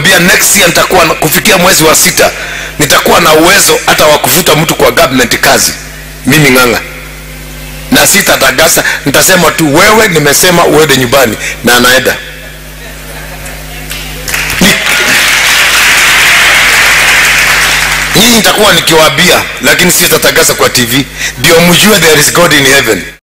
nikiwaambia next year nitakuwa kufikia mwezi wa 6 nitakuwa na uwezo hata wa kufuta mtu kwa government kazi, mimi Ng'ang'a, na sitatagasa, nitasema tu wewe nimesema uende nyumbani, na anaenda. Nyinyi nitakuwa nikiwaambia, lakini sitatagasa kwa TV, ndio mjue there is God in heaven.